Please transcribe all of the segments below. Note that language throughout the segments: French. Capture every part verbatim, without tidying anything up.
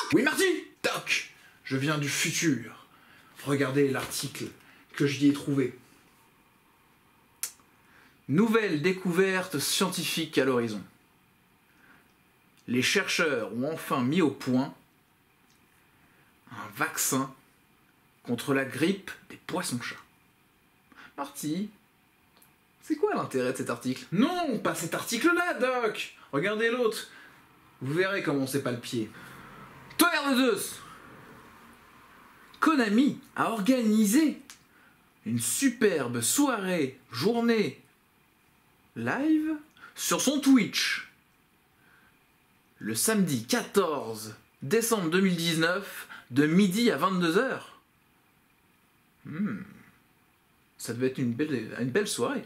Oui Marty, Doc, je viens du futur. Regardez l'article que j'y ai trouvé. Nouvelle découverte scientifique à l'horizon. Les chercheurs ont enfin mis au point un vaccin contre la grippe des poissons-chats. Marty, c'est quoi l'intérêt de cet article? Non, pas cet article-là, Doc. Regardez l'autre. Vous verrez comment c'est pas le pied. Tonnerre de Zeus! Konami a organisé une superbe soirée, journée live sur son Twitch le samedi quatorze décembre deux mille dix-neuf de midi à vingt-deux heures. Hmm. Ça devait être une belle, une belle soirée.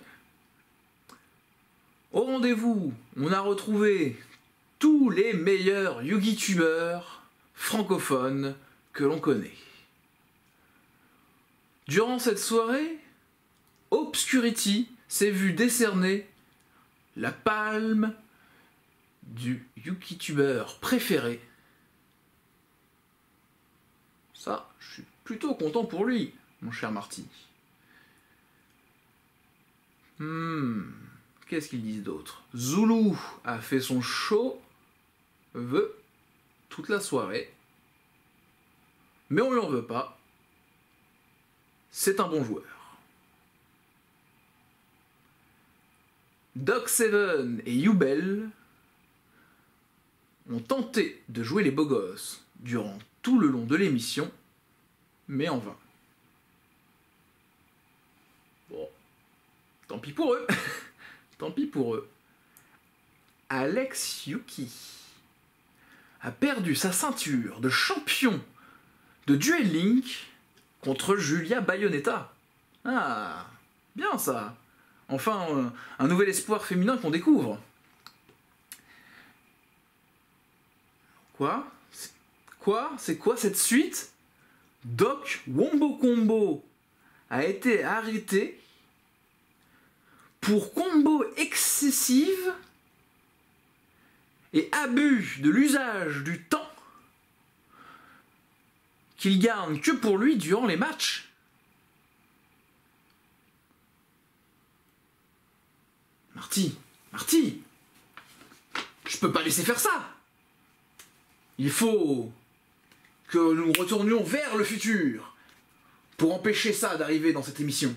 Au rendez-vous, on a retrouvé tous les meilleurs YouTubeurs francophones que l'on connaît. Durant cette soirée, Obscurity s'est vu décerner la palme du YouTuber préféré. Ça, je suis plutôt content pour lui, mon cher Marty. Hmm, qu'est-ce qu'ils disent d'autre? Zulu a fait son show veut toute la soirée, mais on lui en veut pas. C'est un bon joueur. Doc Seven et Yubel ont tenté de jouer les beaux gosses durant tout le long de l'émission, mais en vain. Bon, tant pis pour eux. Tant pis pour eux. Alex Yuki a perdu sa ceinture de champion de Duel Link contre Julia Bayonetta. Ah, bien ça. Enfin, euh, un nouvel espoir féminin qu'on découvre. Quoi? Quoi? C'est quoi cette suite? Doc Wombo Combo a été arrêté pour combo excessive et abus de l'usage du temps qu'il garde que pour lui durant les matchs. Marty, Marty, je peux pas laisser faire ça. Il faut que nous retournions vers le futur pour empêcher ça d'arriver dans cette émission.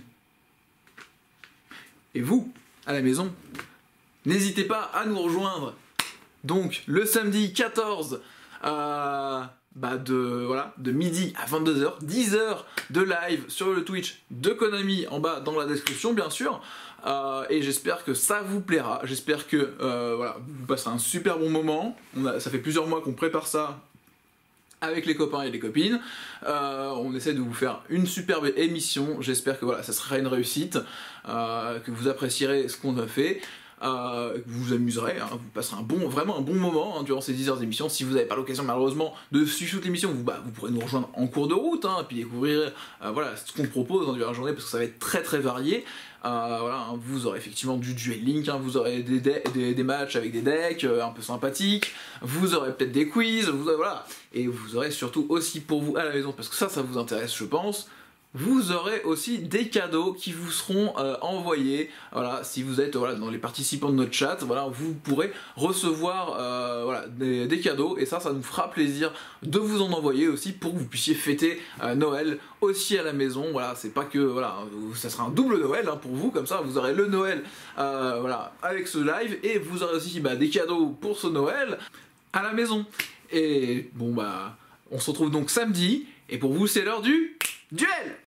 Et vous, à la maison, n'hésitez pas à nous rejoindre. Donc, le samedi quatorze, euh, bah de, voilà, de midi à vingt-deux heures, dix heures de live sur le Twitch de Konami, en bas dans la description, bien sûr. Euh, et j'espère que ça vous plaira. J'espère que euh, voilà, vous passerez un super bon moment. On a, ça fait plusieurs mois qu'on prépare ça avec les copains et les copines. Euh, on essaie de vous faire une superbe émission. J'espère que voilà, ça sera une réussite, euh, que vous apprécierez ce qu'on a fait. Euh, vous vous amuserez, hein, vous passerez un bon, vraiment un bon moment hein, durant ces dix heures d'émission. Si vous n'avez pas l'occasion malheureusement de suivre toute l'émission, vous, bah, vous pourrez nous rejoindre en cours de route, hein, et puis découvrir euh, voilà, ce qu'on propose hein, durant la journée, parce que ça va être très très varié. Euh, voilà, hein, vous aurez effectivement du Duel Link, hein, vous aurez des, des, des matchs avec des decks euh, un peu sympathiques, vous aurez peut-être des quiz, vous aurez, voilà, et vous aurez surtout aussi pour vous à la maison, parce que ça, ça vous intéresse je pense, vous aurez aussi des cadeaux qui vous seront euh, envoyés. Voilà, si vous êtes voilà, dans les participants de notre chat, voilà, vous pourrez recevoir euh, voilà, des, des cadeaux, et ça, ça nous fera plaisir de vous en envoyer aussi pour que vous puissiez fêter euh, Noël aussi à la maison. Voilà, c'est pas que voilà, ça sera un double Noël hein, pour vous, comme ça vous aurez le Noël euh, voilà, avec ce live, et vous aurez aussi bah, des cadeaux pour ce Noël à la maison. Et bon bah, on se retrouve donc samedi, et pour vous c'est l'heure du duel.